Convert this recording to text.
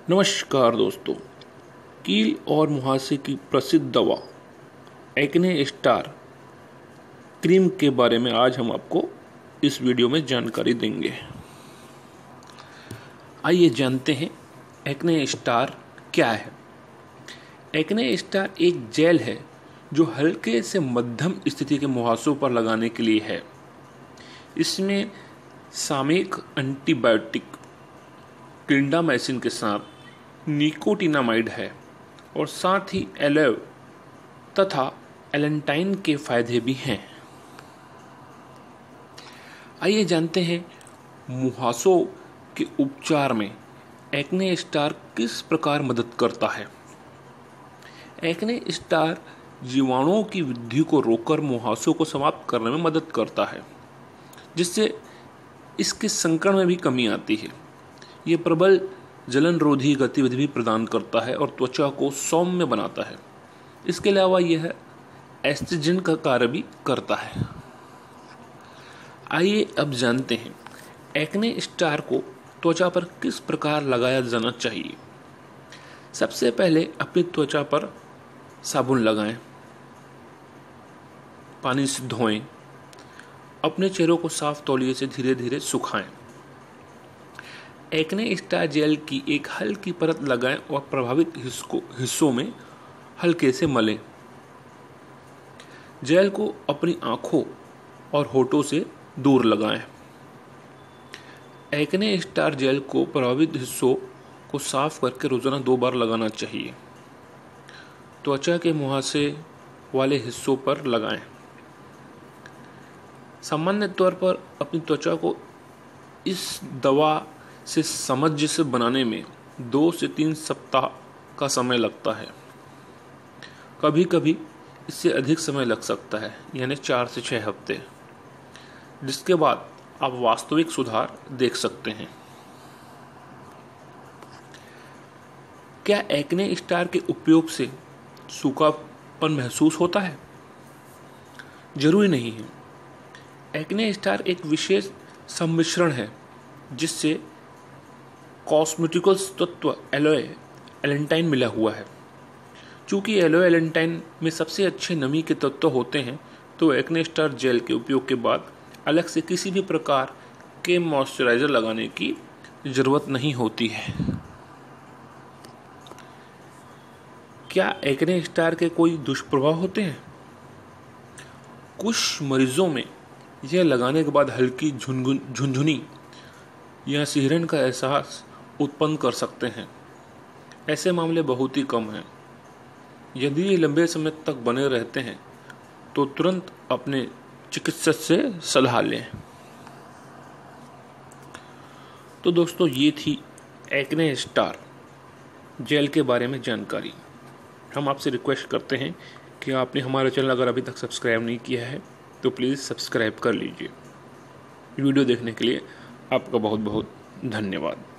नमस्कार दोस्तों। कील और मुहासे की प्रसिद्ध दवा एक्ने स्टार क्रीम के बारे में आज हम आपको इस वीडियो में जानकारी देंगे। आइए जानते हैं एक्ने स्टार क्या है। एक्ने स्टार एक जेल है जो हल्के से मध्यम स्थिति के मुहासों पर लगाने के लिए है। इसमें सामयिक एंटीबायोटिक क्लिंडामाइसिन के साथ निकोटिनामाइड है और साथ ही एलोए तथा एलेंटाइन के फायदे भी हैं। आइए जानते हैं मुहासों के उपचार में एक्ने स्टार किस प्रकार मदद करता है। एक्ने स्टार जीवाणुओं की वृद्धि को रोककर मुहासों को समाप्त करने में मदद करता है, जिससे इसके संक्रमण में भी कमी आती है। ये प्रबल जलन रोधी गतिविधि भी प्रदान करता है और त्वचा को सौम्य बनाता है। इसके अलावा यह एस्ट्रिजन का कार्य भी करता है। आइए अब जानते हैं एक्ने स्टार को त्वचा पर किस प्रकार लगाया जाना चाहिए। सबसे पहले अपनी त्वचा पर साबुन लगाएं, पानी से धोएं, अपने चेहरे को साफ तौलिए से धीरे धीरे सुखाएं। एक्ने स्टार जेल की एक हल्की परत लगाएं और प्रभावित हिस्सों में हल्के से मलें। जेल को अपनी आंखों और होठों से दूर लगाएं। एक्ने स्टार जेल को प्रभावित हिस्सों को साफ करके रोजाना 2 बार लगाना चाहिए। त्वचा के मुहासे वाले हिस्सों पर लगाएं। सामान्य तौर पर अपनी त्वचा को इस दवा से सामंजस्य बनाने में 2 से 3 सप्ताह का समय लगता है। कभी कभी इससे अधिक समय लग सकता है, यानी 4 से 6 हफ्ते, जिसके बाद आप वास्तविक सुधार देख सकते हैं। क्या एक्ने स्टार के उपयोग से सूखापन महसूस होता है? जरूरी नहीं है। एक्ने स्टार एक विशेष सम्मिश्रण है जिससे कॉस्मेटिकल्स तत्व एलोए एलेंटाइन मिला हुआ है। चूँकि एलोए एलेंटाइन में सबसे अच्छे नमी के तत्व होते हैं, तो एक्ने स्टार जेल के उपयोग के बाद अलग से किसी भी प्रकार के मॉइस्चराइज़र लगाने की ज़रूरत नहीं होती है। क्या एक्ने स्टार के कोई दुष्प्रभाव होते हैं? कुछ मरीजों में यह लगाने के बाद हल्की झुनझुनी या सिहरन का एहसास उत्पन्न कर सकते हैं। ऐसे मामले बहुत ही कम हैं। यदि ये लंबे समय तक बने रहते हैं तो तुरंत अपने चिकित्सक से सलाह लें। तो दोस्तों, ये थी एक्ने स्टार जेल के बारे में जानकारी। हम आपसे रिक्वेस्ट करते हैं कि आपने हमारा चैनल अगर अभी तक सब्सक्राइब नहीं किया है तो प्लीज़ सब्सक्राइब कर लीजिए। वीडियो देखने के लिए आपका बहुत बहुत धन्यवाद।